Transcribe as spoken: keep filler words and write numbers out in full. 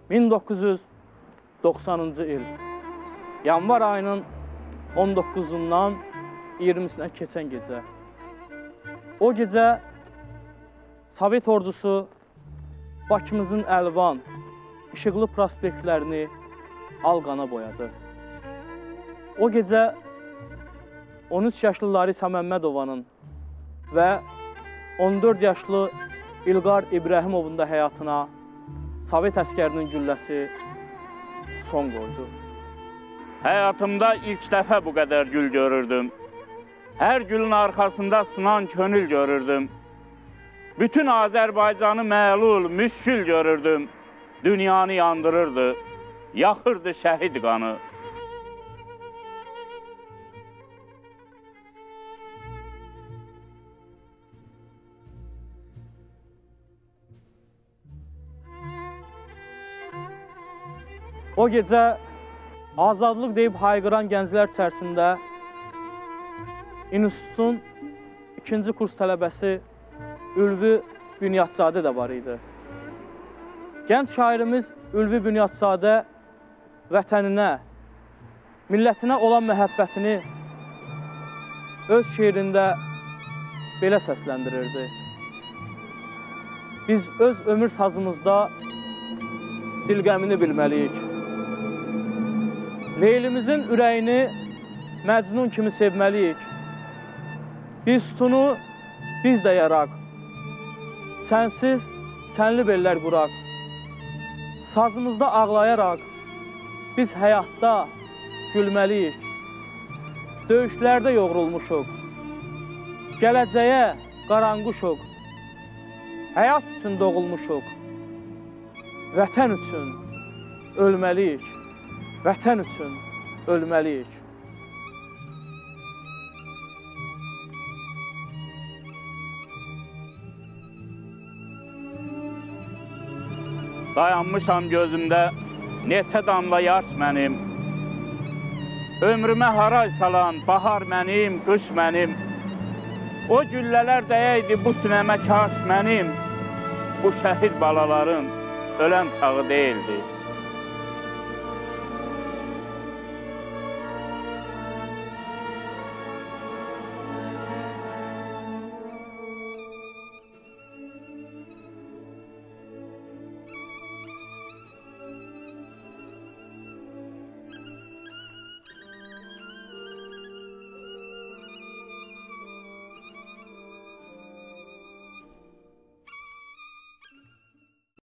min doqquz yüz doxsanıncı il yanvar ayının on doqquzundan iyirmisinə keçən gecə. O gecə Sovet ordusu Bakımızın əlvan, işıqlı prospektlərini al-qana boyadı. O gecə on üç yaşlı Larisa Məmmədovanın və on dörd yaşlı İlqar İbrahimovun da həyatına Sovet əskərinin gülləsi son qoydu. Həyatımda ilk dəfə bu qədər gül görürdüm. Hər gülün arxasında sınan könül görürdüm. Bütün Azərbaycanı məlul, müşkül görürdüm. Dünyanı yandırırdı, yaxırdı şəhid qanı. O gecə azadlıq deyib hayqıran gənclər içərisində institutun ikinci kurs tələbəsi Ülvi Bünyadzadə də var idi. Gənc şairimiz Ülvi Bünyadzadə vətəninə, millətinə olan məhəbbətini öz şeirində belə səsləndirirdi. Biz öz ömür sazımızda dilqəmini bilməliyik. Leylimizin ürəyini Məcnun kimi sevməliyik. Biz sütunu biz də yaraq. Sənsiz sənli bellər quraq. Sazımızda ağlayaraq biz həyatda gülməliyik. Döyüşlərdə yoğrulmuşuq. Gələcəyə qaranquşuq. Həyat üçün doğulmuşuq. Vətən üçün ölməliyik. Vətən üçün ölməliyik. Dayanmışam gözümdə neçə damla yaş mənim. Ömrümə haray salan bahar mənim, qış mənim. O güllələr dəyəydi bu sinəmə kaş mənim. Bu şəhid balaların ölən çağı deyildi.